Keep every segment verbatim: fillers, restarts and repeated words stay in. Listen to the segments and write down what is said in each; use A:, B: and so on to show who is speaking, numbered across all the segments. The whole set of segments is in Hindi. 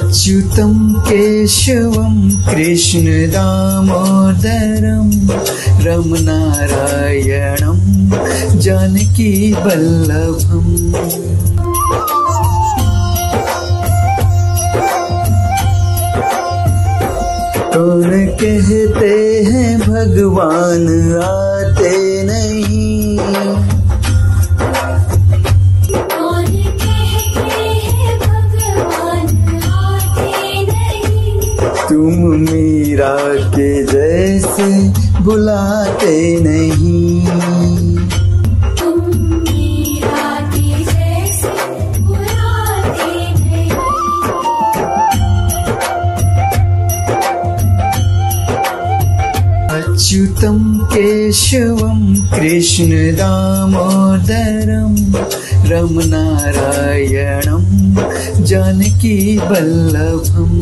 A: अच्युतं केशवं कृष्ण दामोदरं रमनारायणं जानकी वल्लभम्। कौन कहते हैं भगवान आते नहीं, कौन कहते हैं भगवान आते नहीं, तुम मीरा के जैसे बुलाते नहीं, तुम मीरा के जैसे बुलाते नहीं। अच्युतं केशवं कृष्ण दामोदरं रमनारायणं जानकी वल्लभम्।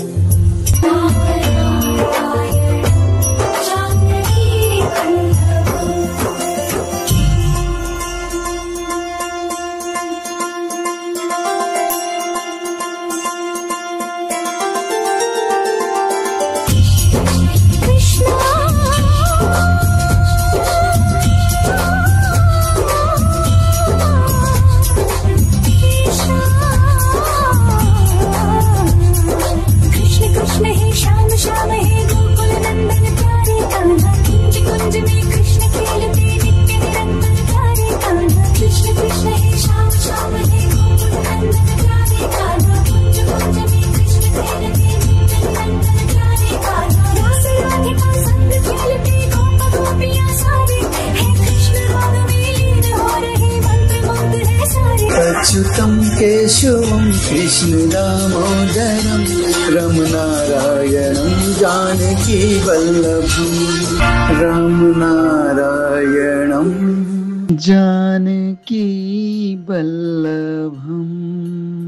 A: अच्युतं केशवं कृष्ण दामोदरं रमनारायणं जानकी वल्लभम्। रमनारायणं जानकी वल्लभम्।